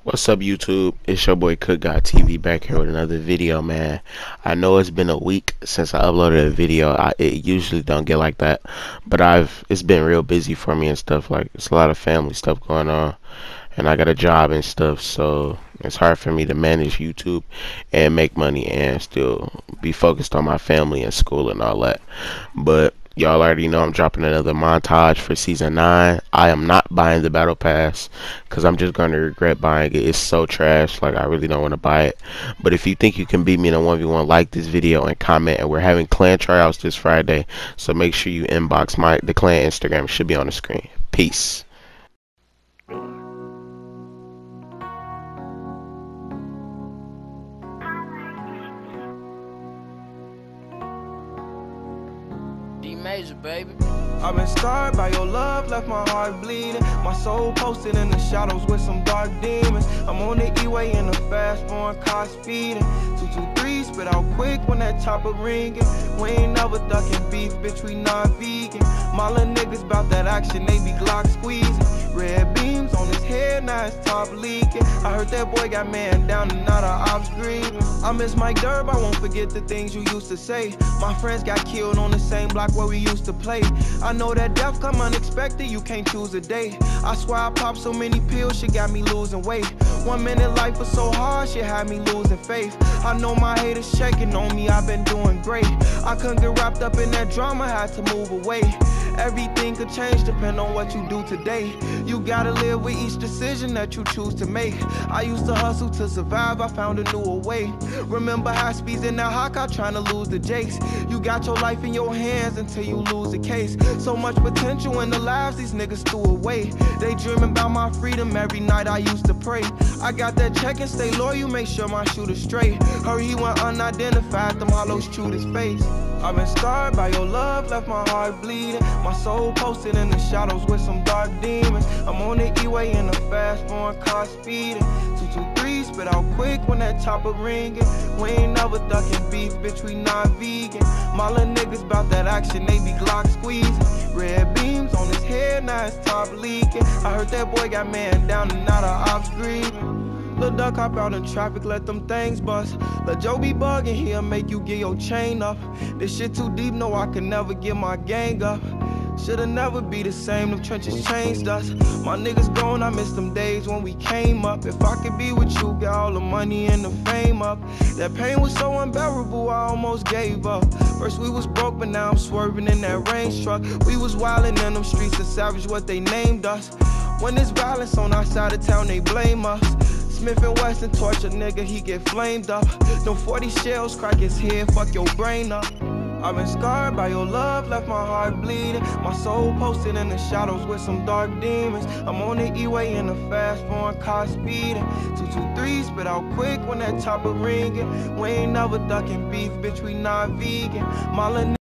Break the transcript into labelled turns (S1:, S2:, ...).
S1: What's up, YouTube? It's your boy Cook God TV back here with another video, man. I know it's been a week since I uploaded a video. It usually don't get like that, but it's been real busy for me and stuff. Like, it's a lot of family stuff going on, and I got a job and stuff, so it's hard for me to manage YouTube and make money and still be focused on my family and school and all that. But y'all already know I'm dropping another montage for season 9. I am not buying the battle pass because I'm just going to regret buying it. It's so trash. Like, I really don't want to buy it. But if you think you can beat me in a 1v1, like this video and comment. And we're having clan tryouts this Friday, so make sure you inbox the clan Instagram. It should be on the screen. Peace.
S2: D-Major, baby.
S3: I've been scarred by your love, left my heart bleeding. My soul posted in the shadows with some dark demons. I'm on the E-way in a fast-born car speeding. 223 spit out quick when that chopper ringing. We ain't never ducking beef, bitch, we not vegan. My little niggas bout that action, they be Glock squeezing. Red beams on his head, now his top leaking. I heard that boy got man down and now the ops grieving. I miss Mike Durb, I won't forget the things you used to say. My friends got killed on the same block where we used to play. I know that death come unexpected, you can't choose a day. I swear I popped so many pills, shit got me losing weight. 1 minute life was so hard, shit had me losing faith. I know my haters shaking on me, I've been doing great. I couldn't get wrapped up in that drama, had to move away. Everything could change depending on what you do today. You gotta live with each decision that you choose to make. I used to hustle to survive, I found a newer way. Remember high speeds in that Hawkeye trying to lose the Jakes. You got your life in your hands until you lose the case. So much potential in the lives these niggas threw away. They dreaming about my freedom every night I used to pray. I got that check and stay loyal, make sure my shooter's straight. Heard he went unidentified, them hollows chewed his face. I've been scarred by your love, left my heart bleeding. My soul posted in the shadows with some dark demons. I'm on the E-way in a fast-born car speeding. 223 spit out quick when that chopper ringing. We ain't never ducking beef, bitch, we not vegan. My little niggas bout that action, they be Glock squeezing. Red beams on his head, now his top leaking. I heard that boy got man down and now the ops grieving. Lil' duck hop out in traffic, let them things bust. Let Joe be bugging, he'll make you get your chain up. This shit too deep, no, I can never get my gang up. Should've never be the same, them trenches changed us. My niggas gone, I miss them days when we came up. If I could be with you, get all the money and the fame up. That pain was so unbearable, I almost gave up. First we was broke, but now I'm swerving in that range truck. We was wildin' in them streets, the savage what they named us. When there's violence on our side of town, they blame us. Smith and Wesson torture nigga, he get flamed up. No 40 shells crack his head, fuck your brain up. I've been scarred by your love, left my heart bleeding. My soul posted in the shadows with some dark demons. I'm on the E-way in a fast-born car speeding. 223 spit out quick when that chopper ringing. We ain't never ducking beef, bitch, we not vegan. My little